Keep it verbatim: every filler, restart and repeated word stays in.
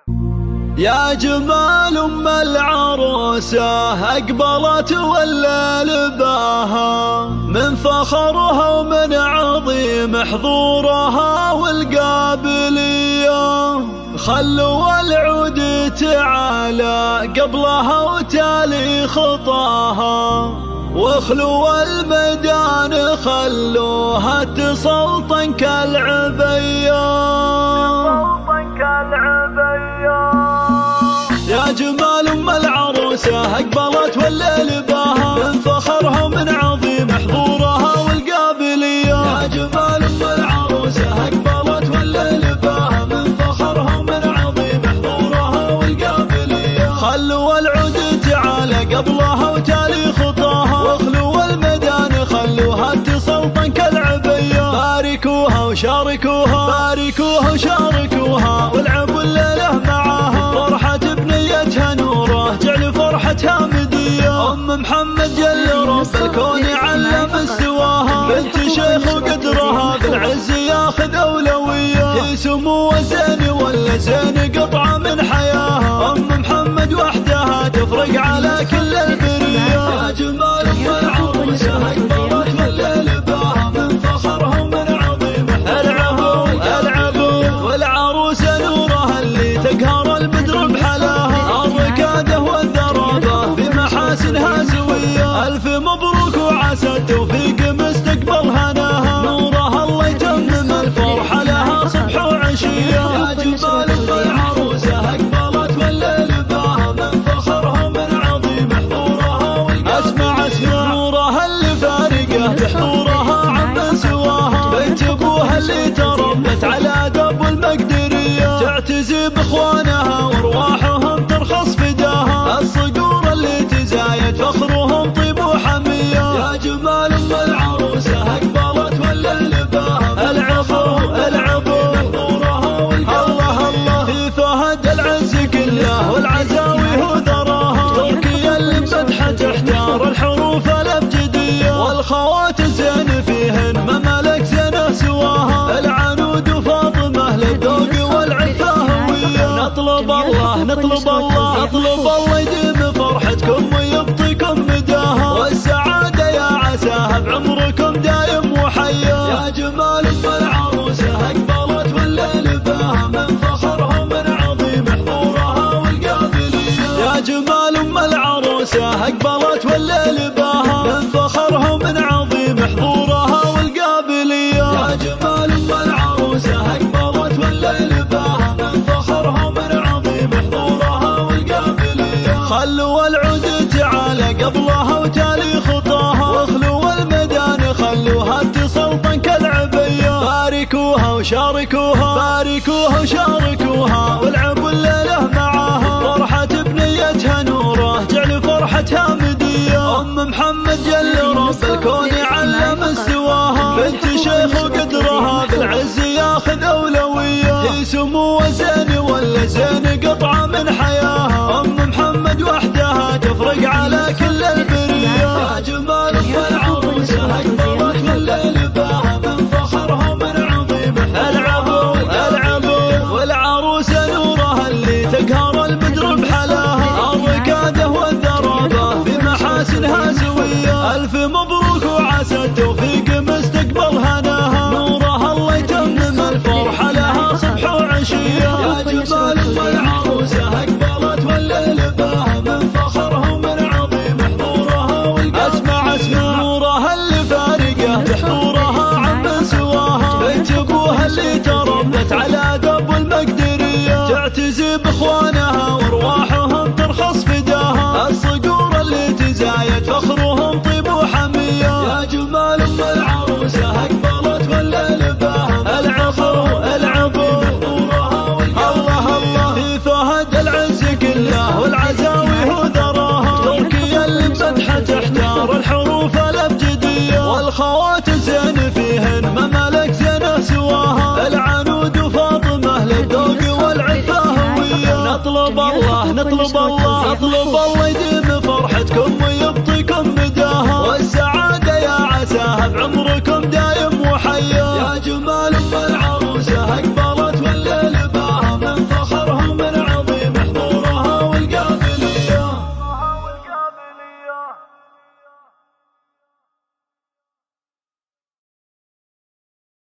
يا جمال أم العروسة أقبلت والليل باها، من فخرها ومن عظيم حضورها والقابلية. خلوا العود تعالى قبلها وتالي خطاها، واخلوا الميدان خلوها تسلطن كالعبية. يا جمال أم العروسة أقبلت والليل باها، من فخرها ومن عظيم حضورها والقابلية. يا جمال أم العروسة أقبلت والليل باها، من فخرها ومن عظيم حضورها والقابلية. خلوا العود تعالى قبلها وتالي خطاها، واخلوا الميدان خلوها تسلطن كالعبية. باركوها وشاركوها، باركوها وشاركوها، والعبوا الليلة معاها. فرحة بنيتها نوره جعل فرحتها مدية. أم محمد جل رب الكون علم استواها، بنت شيخ وقدرها بالعز ياخذ أولوية. هي سمو زين ولا زين قطعة من حياها، أم محمد وحدها تفرق على كل البرية. يا جمال أم العروسة أقبلت والليل باها، من فخرها ومن عظيم العبوا العبوا. والعروسة نورها اللي تقهر البدر بحلاها، الركادة والذرابة بمحاسنها سوية. ألف مبروك وعسى التوفيق مستقبل هناها، نورها الله يتمم الفرحة لها صبح وعشية. يا جمال أم العروسة أقبلت والليل باها، من فخرها ومن عظيم حضورها والقابلية. اسمع اسمع نورها اللي فارقه بحضورها عمن سواها، بيت ابوها اللي تربت على درب المقدرية. تعتزي باخوانها وارواحهم ترخص فداها، الصقور اللي تزايد فخرهم طيب وحمية. يا جمال أم العروسة أقبلت والليل باها، العبوا العبوا حضورها والقابلية. الله الله في فهد العز كله والعزاوي وذراها، تركيا اللي مدحة تحتار الحروف الأبجدية. والخوات الزين فيهن ممالك زينه سواها، العنود وفاطمة للذوق والعفة هوية. نطلب الله نطلب الله نطلب الله يديم فرحتكم ويبطيكم مداها، والسعادة يا عساها بعمركم دايم وحيا. يا جمال أم العروسة أقبلت والليل باها، من فخرها ومن عظيم حضورها والقابلية. يا جمال أم العروسة أقبلت والليل باها، من فخرها ومن عظيم حضورها والقابلية. يا جمال أم العروسة أقبلت والليل باها، من فخرها ومن عظيم حضورها والقابلية. خلوا العود تعالى قبلها وتالي خطاها، واخلوا الميدان خلوها تسلطن كالعبية. باركوها وشاركوها، باركوها وشاركوها، والعبوا الليلة معاها. فرحة بنيتها نوره جعل فرحتها مدية. أم محمد جل رب الكون علم استواها، بنت شيخ وقدرها بالعز ياخذ أولوية. هي سمو زين ولا زين قطعة من حياها، أم محمد وحدها تفرق على كل البرية. يا جمال أم العروسة أقبلت والليل باها، من فخرها ومن عظيم العبوا العبوا. والعروسة نورها اللي تقهر البدر بحلاها، الركادة والذرابة بمحاسنها سوية. ألف مبروك وعسى التوفيق مستقبل هناها، نورها الله يتمم الفرحة لها صبح وعشية. يا جمال أم العروسة أقبلت والليل باها، من فخرها ومن عظيم حضورها والقابلية. اسمع اسمع نورها اللي فارقه بحضورها عمن سواها، بيت ابوها اللي تربت على درب المقدرية. تعتزي باخوانها وارواحهم ترخص فداها، الصقور اللي تزايد فخرهم طيب وحمية. يا جمال أم العروسة أقبلت والليل باها، العبوا العبوا حضورها والقابلية. الله الله في فهد العز كله والعزاوي وذراها، تركيا اللي مدحة تحتار الحروف الأبجدية. والخوات زين فيهن ممالك زينه سواها، العنود وفاطمة للذوق والعفة هوية. نطلب الله نطلب الله نطلب الله يديم فرحتكم ويبطيكم مداها، والسعادة يا عساها بعمركم